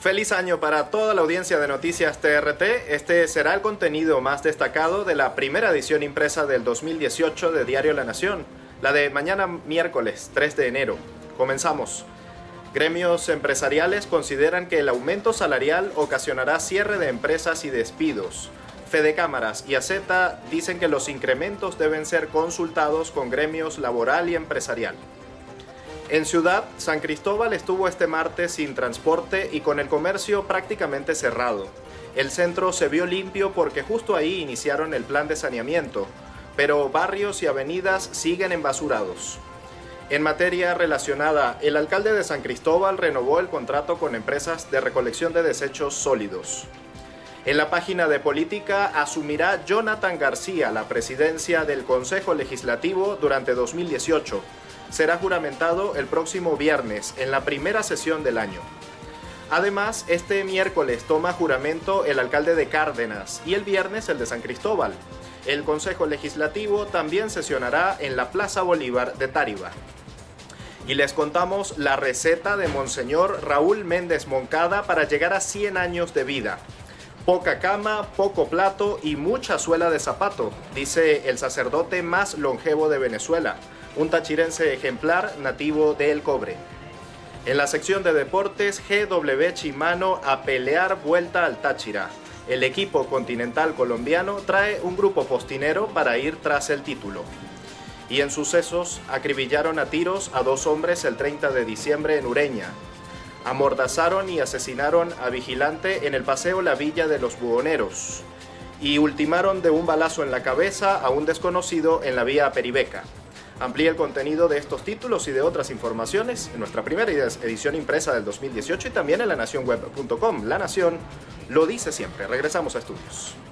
Feliz año para toda la audiencia de Noticias TRT. Este será el contenido más destacado de la primera edición impresa del 2018 de Diario La Nación, la de mañana miércoles 3 de enero. Comenzamos. Gremios empresariales consideran que el aumento salarial ocasionará cierre de empresas y despidos. Fedecámaras y AZ dicen que los incrementos deben ser consultados con gremios laboral y empresarial. En Ciudad, San Cristóbal estuvo este martes sin transporte y con el comercio prácticamente cerrado. El centro se vio limpio porque justo ahí iniciaron el plan de saneamiento, pero barrios y avenidas siguen embasurados. En materia relacionada, el alcalde de San Cristóbal renovó el contrato con empresas de recolección de desechos sólidos. En la página de política asumirá Jonathan García la presidencia del Consejo Legislativo durante 2018. Será juramentado el próximo viernes, en la primera sesión del año. Además, este miércoles toma juramento el alcalde de Cárdenas y el viernes el de San Cristóbal. El Consejo Legislativo también sesionará en la Plaza Bolívar de Táriba. Y les contamos la receta de Monseñor Raúl Méndez Moncada para llegar a 100 años de vida. Poca cama, poco plato y mucha suela de zapato, dice el sacerdote más longevo de Venezuela, un tachirense ejemplar nativo de El Cobre. En la sección de deportes, GW Chimano a pelear vuelta al Táchira. El equipo continental colombiano trae un grupo postinero para ir tras el título. Y en sucesos, acribillaron a tiros a 2 hombres el 30 de diciembre en Ureña. Amordazaron y asesinaron a vigilante en el paseo La Villa de los Buhoneros. Y ultimaron de un balazo en la cabeza a un desconocido en la vía Peribeca. Amplía el contenido de estos títulos y de otras informaciones en nuestra primera edición impresa del 2018 y también en lanacionweb.com. La Nación lo dice siempre. Regresamos a estudios.